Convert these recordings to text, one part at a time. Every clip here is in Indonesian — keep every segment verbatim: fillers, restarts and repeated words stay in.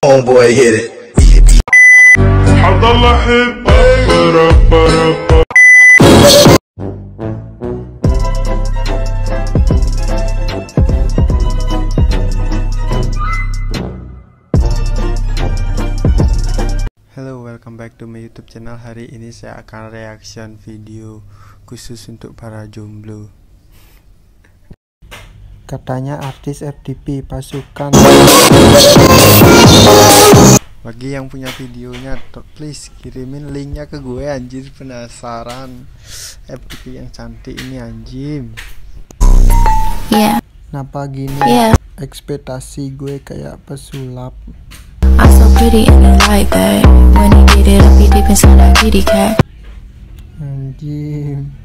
Homeboy hit it. Hello, welcome back to my YouTube channel. Hari ini saya akan reaction video khusus untuk para jomblo. Katanya artis F D P pasukan. Bagi yang punya videonya, please kirimin linknya ke gue, anjir, penasaran. F D P yang cantik ini, anjing. Iya. Yeah. Kenapa gini? Yeah. Ekspektasi gue kayak pesulap. I'm so pretty and I like that. When he get it up, he deep inside that kitty cat. Anjing.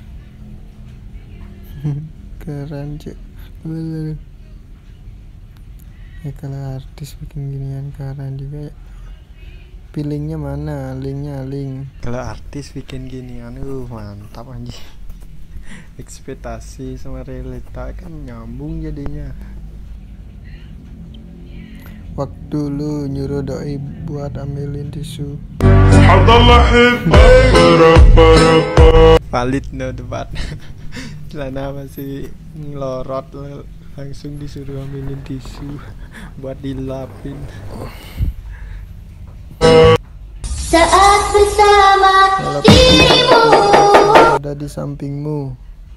Keren, cek. Ya kalau artis bikin ginian keren juga ya. Pilihnya mana? Linknya link. Kalau artis bikin ginian, uh mantap anjing. Ekspektasi sama realita kan nyambung jadinya. Waktu lu nyuruh doi buat ambilin tisu. Valid no debat. Celana masih ngelorot, langsung disuruh ambilin tisu buat dilapin. Saat bersama dirimu, ada di sampingmu.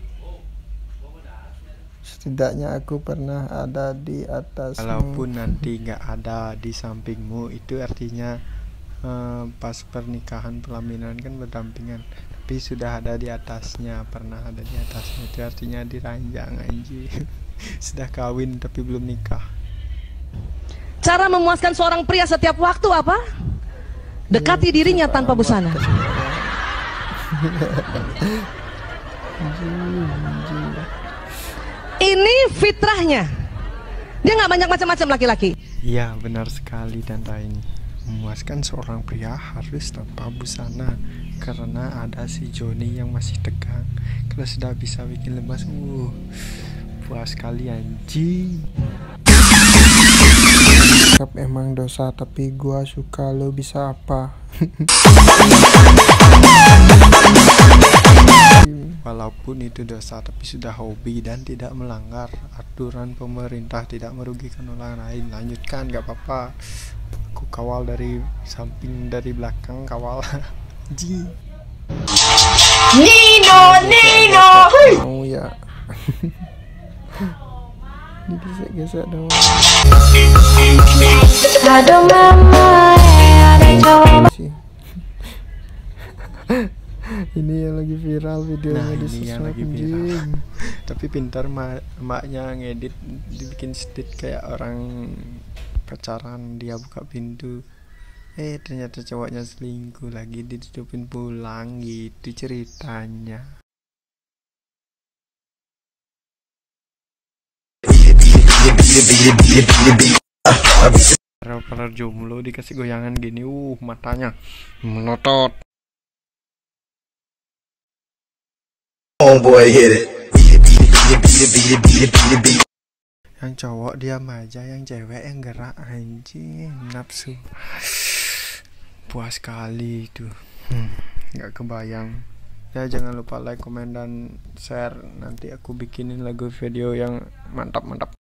Setidaknya aku pernah ada di atasmu. Walaupun nanti nggak ada di sampingmu, itu artinya eh, pas pernikahan pelaminan kan berdampingan. Tapi sudah ada di atasnya, pernah ada di atasnya, itu artinya diranjang, anjing. Sudah kawin tapi belum nikah. Cara memuaskan seorang pria setiap waktu apa? Dekati dirinya tanpa busana. Ini fitrahnya. Dia nggak banyak macam-macam laki-laki. Iya, benar sekali Tanta ini. Memuaskan seorang pria harus tanpa busana, karena ada si Joni yang masih tegang. Kalau sudah bisa bikin lemas, uh, puas sekali anjing. Sikap emang dosa, tapi gua suka. Lo bisa apa? Walaupun itu dosa, tapi sudah hobi dan tidak melanggar aturan pemerintah, tidak merugikan orang lain. Lanjutkan, gak apa-apa. Aku kawal dari samping, dari belakang kawal. Ji. Nino, Nino. Mau ya. Digesek-gesek dong. Aduh mama, ada cowok. Ini yang lagi viral videonya, nah, di ini yang lagi viral. Tapi pintar ma maknya ngedit, dibikin stit kayak orang pacaran, dia buka pintu, eh ternyata cowoknya selingkuh, lagi ditutupin pulang, gitu ceritanya. Para jomblo dikasih goyangan gini, uh matanya melotot. Homeboy hit it. Yang cowok diam aja, yang cewek yang gerak, anjing, nafsu. Puas sekali itu. Hmm, nggak kebayang. Ya jangan lupa like, komen, dan share. Nanti aku bikinin lagu video yang mantap-mantap.